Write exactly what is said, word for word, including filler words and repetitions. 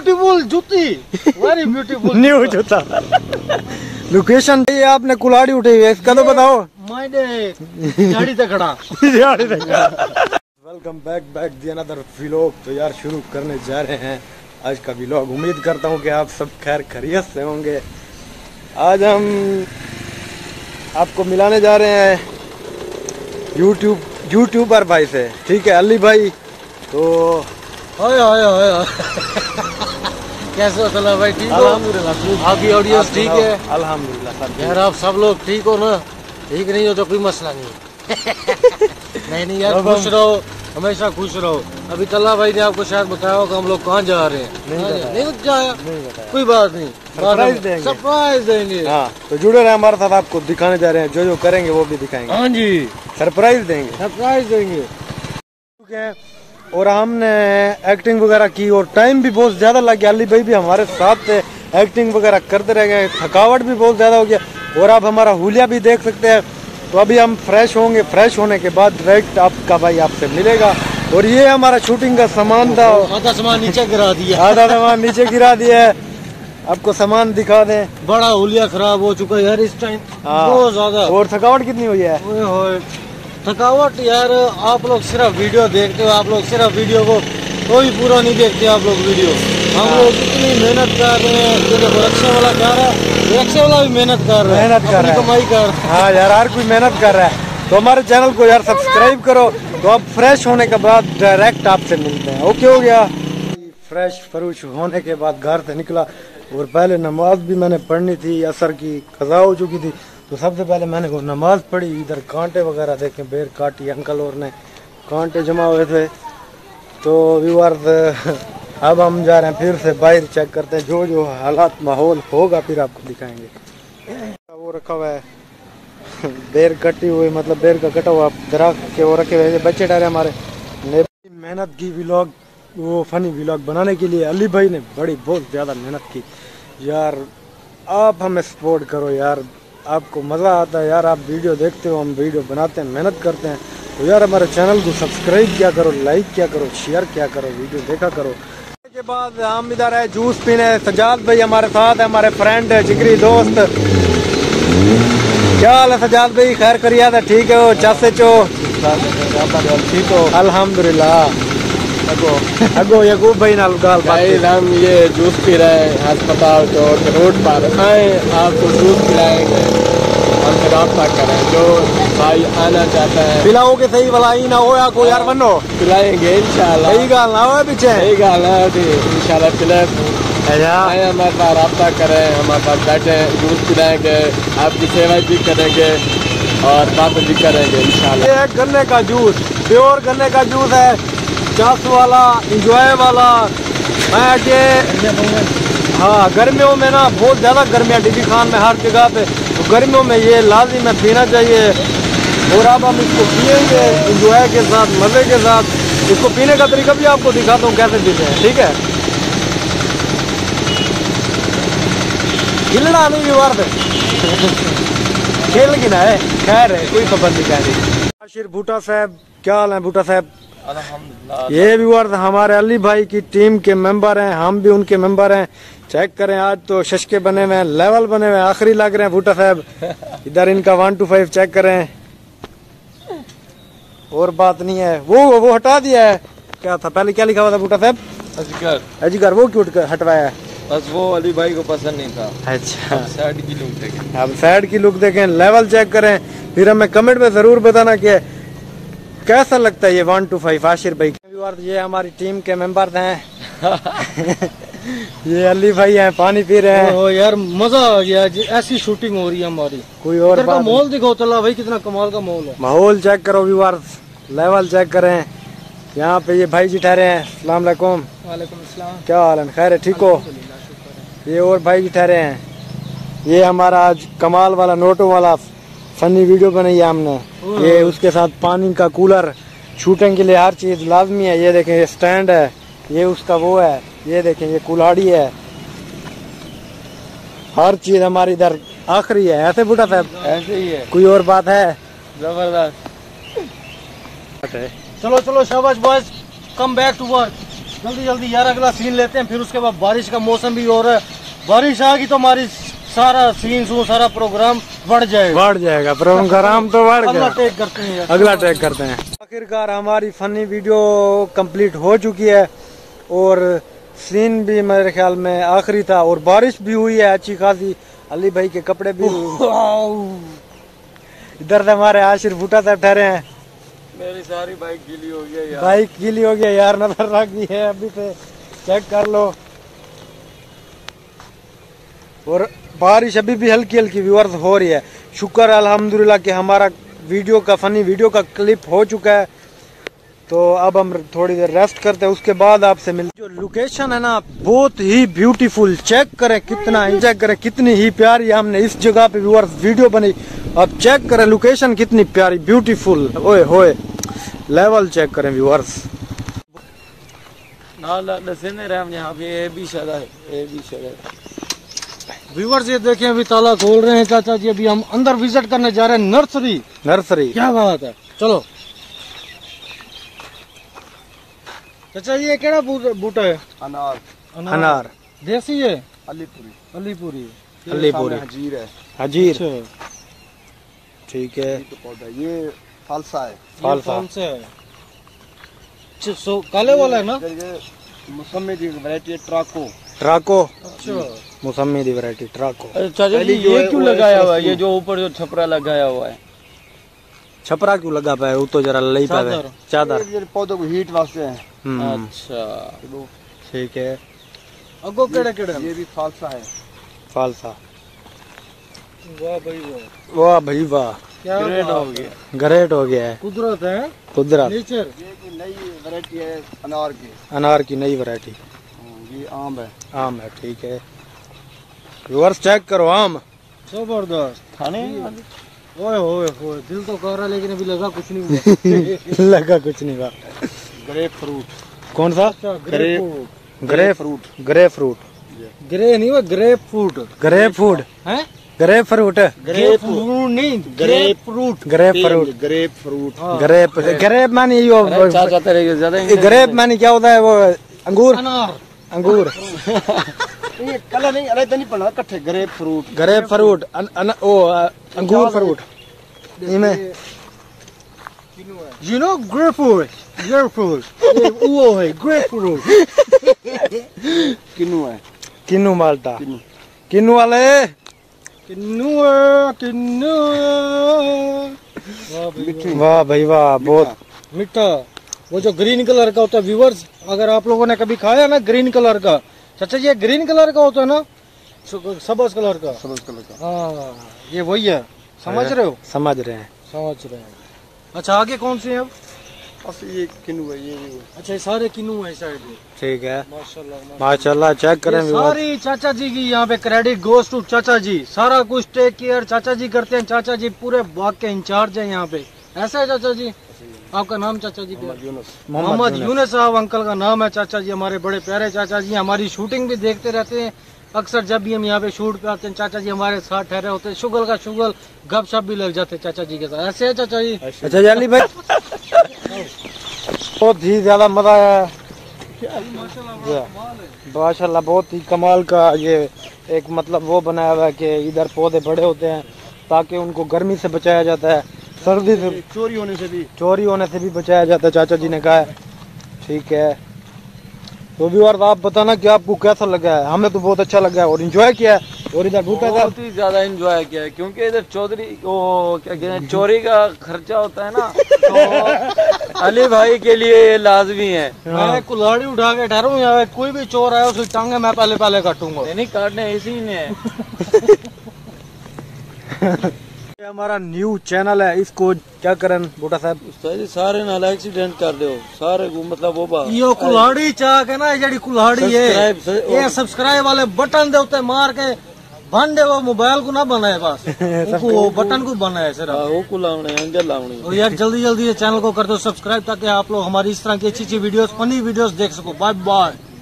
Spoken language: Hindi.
ब्यूटीफुल जूती, वेरी ब्यूटीफुल न्यू जूता। लोकेशन ये आपने कुल्हाड़ी उठी हुई है, इसका तो बताओ। मैंने झाड़ी तक खड़ा। Welcome back back the another vlog. तो यार शुरू करने जा रहे हैं आज का व्लॉग। उम्मीद करता हूँ कि आप सब खैर खैरियत से होंगे। आज हम आपको मिलाने जा रहे हैं यूट्यूब यूट्यूबर भाई से, ठीक है, अली भाई। तो हाय हाय हाय कैसे हो चला भाई? ठीक हो? अल्हम्दुलिल्लाह। आपकी ऑडियंस ठीक है? अल्हम्दुलिल्लाह। यार आप सब लोग ठीक हो ना? ठीक नहीं हो तो कोई मसला नहीं। नहीं नहीं यार, खुश रहो, हमेशा खुश रहो। अभी तल्ला भाई ने आपको शायद बताया होगा हम लोग कहाँ जा रहे हैं। नहीं नहीं बताया, कोई बात नहीं, सरप्राइज देंगे। सरप्राइज देंगे। हाँ, तो जुड़े रहे हमारे साथ, आपको दिखाने जा रहे हैं, जो जो करेंगे वो भी दिखाएंगे। हाँ जी, सरप्राइज देंगे, सरप्राइज देंगे। और हमने एक्टिंग वगैरह की और टाइम भी बहुत ज्यादा लग गया। अली भाई भी हमारे साथ थे, एक्टिंग वगैरह करते रह गए, थकावट भी बहुत ज्यादा हो गया। और आप हमारा हुलिया भी देख सकते हैं। तो अभी हम फ्रेश होंगे, फ्रेश होने के बाद डायरेक्ट आपका भाई आपसे मिलेगा। और ये हमारा शूटिंग का सामान था, आधा सामान नीचे गिरा दिया। आधा सामान नीचे गिरा दिया है। आपको सामान दिखा दें। बड़ा हुलिया खराब हो चुका है यार इस टाइम, बहुत ज्यादा। और थकावट कितनी हुई है? ओए होए, थकावट यार। आप लोग सिर्फ वीडियो देखते हो, आप लोग सिर्फ वीडियो को कोई पूरा नहीं देखते आप लोग वीडियो। हम लोग इतनी मेहनत कर रहे हैं, जो रिक्शे वाला कर रहा है, रिक्शे वाला भी मेहनत कर रहा है, मेहनत कर रहा है, कमाई कर। हाँ यार, हर कोई मेहनत कर रहा है। तो हमारे चैनल को यार सब्सक्राइब करो। तो अब फ्रेश होने के बाद डायरेक्ट आपसे मिलते हैं। ओके हो गया? फ्रेश फरूश होने के बाद घर से निकला और पहले नमाज भी मैंने पढ़नी थी, असर की कज़ा हो चुकी थी। तो सबसे पहले मैंने वो नमाज पढ़ी। इधर कांटे वगैरह देखे, बेर काटी अंकल और ने, कांटे जमा हुए थे। तो व्यूअर्स अब हम जा रहे हैं फिर से बाहर, चेक करते हैं जो जो हालात माहौल होगा फिर आपको दिखाएंगे। वो रखा हुआ है बेर कटी हुई, मतलब बेर का कटा हुआ दरख्त के वो रखे हुए बच्चे डरे हमारे। मेहनत की व्लॉग, वो फनी व्लॉग बनाने के लिए अली भाई ने बड़ी बहुत ज़्यादा मेहनत की यार। आप हमें सपोर्ट करो यार, आपको मज़ा आता है यार, आप वीडियो देखते हो, हम वीडियो बनाते हैं, मेहनत करते हैं। तो यार हमारे चैनल को सब्सक्राइब किया करो, लाइक किया करो, शेयर किया करो, वीडियो देखा करो। के बाद हम इधर है जूस पीने। सजाद भाई हमारे साथ है, हमारे फ्रेंड है, जिगरी दोस्त। क्या हाल है सजाद भाई? खैर करिया था? ठीक है हो? चासे चो ठीक हो? अल्हम्दुलिल्लाह। अगो अगो यकूब भाई नाल गाल भाई हम ये जूस पी रहे हैं अस्पताल चौक रोड पर। आए आपको जूस पिलाएंगे, हमसे रब्ता करें। जो भाई आना चाहता है पिलाओगे सही वाला ही ना हो या कोई यार बनो पिलाएंगे इंशाल्लाह। सही गाल ना हो पीछे, सही गाल है इंशाल्लाह। पिला आए हमारे पास रब्ता करें, हमारे पास बैठे जूस पिलाएंगे, आपकी सेवा भी करेंगे और बात भी करेंगे इंशाल्लाह। ये गन्ने का जूस, प्योर गन्ने का जूस है, चास वाला, इंजॉय वाला। मैं के हाँ, गर्मियों में ना बहुत ज़्यादा गर्मियाँ डिबी खान में हर जगह पे, तो गर्मियों में ये लाजिम है पीना चाहिए। और अब हम इसको पियेंगे इंजॉय के साथ, मज़े के साथ। इसको पीने का तरीका भी आपको दिखाता हूँ कैसे पीते हैं, ठीक है? हिलना नहीं व्यवहार पे खेल गिना है, खैर है, कोई खबर नहीं कह रही। आशिर भूटा साहब, क्या हाल है भूटा साहब? अल्हम्दुलिल्लाह। ये व्यूअर्स हमारे अली भाई की टीम के मेंबर हैं, हम भी उनके मेंबर हैं। चेक करें, आज तो शशके बने हुए हैं, लेवल बने हुए हैं, आखिरी लग रहे हैं भूटा साहब। इधर इनका वन टू फाइव चेक करें। और बात नहीं है, वो वो हटा दिया है। क्या था पहले, क्या लिखा हुआ था भूटा साहब? अजगर। अजगर, वो क्यों हटवाया? बस वो अली भाई को पसंद नहीं था। अच्छा, साइड की लुक देखें, अब साइड की लुक देखें, लेवल चेक करें, फिर हमें कमेंट में जरूर बताना कि कैसा लगता है ये वन टू फाइव आशिर भाई। ये हमारी टीम के मेंबर हैं। ये अली भाई हैं, पानी पी रहे हैं। ओ यार मजा आ गया, ऐसी शूटिंग हो रही है हमारी। कोई और बात? माहौल दिखाओ तल्ला भाई, कितना कमाल का माहौल है। माहौल चेक करो व्यूअर्स, लेवल चेक करें। यहाँ पे ये भाई जी ठहरे हैं। अस्सलाम वालेकुम। वालेकुम अस्सलाम। क्या हाल है? खैर है, ठीक हो? ये और भाई जी ठहरे हैं। ये हमारा आज कमाल वाला नोटों वाला फनी वीडियो बनाई है हमने। ये उसके साथ पानी का कूलर, शूटिंग के लिए हर चीज लाजमी है। ये देखें, ये स्टैंड है, ये उसका वो है, ये देखें ये कुल्हाड़ी है, हर चीज हमारी इधर आखिरी है। ऐसे बूटा साहब? ऐसे ही है। कोई और बात है? जबरदस्त। चलो चलो शाबाश boys, come back to work. जल्दी जल्दी यार अगला सीन लेते हैं, फिर उसके बाद बारिश का मौसम भी हो रहा है, बारिश आ गई तो हमारी सारा सीन सो सारा प्रोग्राम बढ़ जाएगा बढ़ जाएगा प्रोग्राम तो बढ़ अगला गया। टेक करते हैं। अगला ट्रैक करते हैं। आखिरकार हमारी फनी वीडियो कंप्लीट हो चुकी है और सीन भी मेरे ख्याल में आखिरी था और बारिश भी हुई है अच्छी खासी। अली भाई के कपड़े भी इधर से हमारे आशिर भूटा से ठहरे हैं। मेरी सारी बाइक गीली हो गई यार। बाइक गीली हो गया यार, नजर रख दी है अभी से, चेक कर लो। और बारिश अभी भी हल्की हल्की व्यूअर्स हो रही है। शुक्र अल्हम्दुलिल्लाह कि हमारा वीडियो का फनी वीडियो का क्लिप हो चुका है। तो अब हम थोड़ी देर रेस्ट करते हैं, उसके बाद आपसे मिलते। जो लोकेशन है ना बहुत ही ब्यूटीफुल, चेक करें कितना चेक करें कितनी ही प्यारी हमने इस जगह पे व्यूअर्स वीडियो बनी। अब चेक करें लोकेशन कितनी प्यारी ब्यूटीफुल, ओए होए लेवल चेक करें व्यूअर्स। यहाँ पे ए भी शहर है, ए भी शहर। व्यूअर्स ये देखें अभी ताला खोल रहे हैं चाचा जी, अभी हम अंदर विजिट करने जा रहे हैं नर्सरी। नर्सरी क्या बात है, चलो चाचा जी ये केड़ा बूटा है? अनार। अनार देसी है? अलीपुरी। अलीपुरी। अलीपुरी हजीर है। हजीर अच्छा। ठीक है। तो पौधा ये फालसा है। फालसा से है। अच्छा, सो काले वाला है ना? ये मौसमी की वैरायटी है ट्राको। ट्राको अच्छा मौसमी दी वैरायटी ट्राको। चाचा जी पहली जो ये है क्यों वो है लगाया हुआ है? सस्ती। ये जो ऊपर जो छपरा लगाया हुआ है, छपरा क्यों लगा पाए? वो तो जरा लई पाए चादर। चादर। ये पौधों को हीट वास्ते है। हम्म, अच्छा ठीक है। अगो केड़े केड़े? ये भी फालसा है। फालसा। वाह भाई वाह, वाह भाई वाह, क्या ग्रेट बात हो है। गया। ग्रेट हो गया है। कुदरत है, कुदरत। नेचर। ये की नई वैरायटी है अनार की। अनार की नई वैरायटी। ये आम है। आम है, ठीक है। व्यूअर्स चेक करो आम। जबरदस्त खाने ओए होए होए, दिल तो कर रहा लेकिन अभी लगा कुछ नहीं हुआ। लगा कुछ नहीं हुआ। Grapefruit. कौन सा? अच्छा grapefruit. Grey fruit. Grey fruit. Grey नहीं हुआ, ग्रेप फ्रूट ग्रे फूड। है। Grey fruit. ग्रेप फ्रूट नहीं, grapefruit. Grey fruit. Grapefruit. Grape grape मानी यो चाचा तेरे ज्यादा ग्रेप मानी क्या होता है? वो अंगूर। अनार। अंगूर। ये कलर नहीं अलग तो नहीं पड़ा कट्ठे ग्रेप फ्रूट। ग्रेप फ्रूट अन, अन, ओ अ, अंगूर फ्रूट। इनमें You know grapefruit, grapefruit. ये वो है grapefruit. किन्नू है। किन्नू माल्टा। किन्नू। किन्नू वाले। किन्नू है, किन्नू है। वाह भाई वाह, बहुत मीठा। वो जो ग्रीन कलर का होता है व्यूअर्स, अगर आप लोगों ने कभी खाया ना ग्रीन कलर का, चाचा ये ग्रीन कलर का होता है ना, सबज कलर का। सबज कलर का। हाँ ये वही है, समझ रहे हो? समझ रहे हैं। समझ रहे हैं। अच्छा आगे कौन सी है अब? बस ये किन्नू है। ये भी अच्छा ये सारे किन्नू है साइड में। ठीक है। माशाल्लाह माशाल्लाह चेक करें ये व्यूअर्स। सारी चाचा जी की यहाँ पे क्रेडिट गोस टू चाचा जी। सारा कुछ टेक केयर चाचा जी करते हैं। चाचा जी पूरे बाग के इंचार्ज हैं यहाँ पे। ऐसा है चाचा जी? आपका नाम चाचा जी क्या? मोहम्मद यूनुस साहब अंकल का नाम है। चाचा जी हमारे बड़े प्यारे चाचा जी, हमारी शूटिंग भी देखते रहते हैं अक्सर। जब भी हम यहाँ पे शूट पे आते हैं चाचा जी हमारे साथ ठहरे होते हैं। शुगल का शुगल गपशप भी लग जाते हैं चाचा जी के साथ। ऐसे है चाचा जी? अच्छा जाली भाई बहुत ही ज्यादा मजा आया। माशाल्लाह बहुत ही कमाल का ये एक मतलब वो बनाया हुआ है कि इधर पौधे बड़े होते हैं ताकि उनको गर्मी से बचाया जाता है, सर्दी से चोरी होने से भी चोरी होने से भी बचाया जाता है, चाचा जी ने कहा है। ठीक है तो भी और आप बताना कि आपको कैसा लगा है? हमें तो बहुत अच्छा लगा है और एंजॉय किया है। और इधर भूटा था बहुत ही ज्यादा एंजॉय किया है क्योंकि इधर चौधरी वो क्या कहते हैं चोरी का खर्चा होता है ना, तो अली भाई के लिए ये लाजमी है। मैं कुल्हाड़ी उठा के ठहरूं यहाँ पे, कोई भी चोर आया उसकी टांगे मैं पहले पहले काटूंगा। नहीं काटने इसी ने। ये हमारा न्यू चैनल है, इसको क्या करें बूटा साहब? उस्ताद सारे नाल एक्सीडेंट कर दो सारे को, मतलब वो बात यो कुल्हाड़ी चाक है ना, ये जड़ी कुल्हाड़ी है, Subscribe- ये सब्सक्राइब वाले बटन दे उत्ते मार के बंदे वो मोबाइल को ना बनाए बस उनको वो बटन को बनाए सिर्फ। वो को लावने अंदर लावनी। और यार जल्दी जल्दी ये चैनल को कर दो सब्सक्राइब ताकि आप लोग हमारी इस तरह की अच्छी अच्छी वीडियोस फनी वीडियोस देख सको। Bye bye.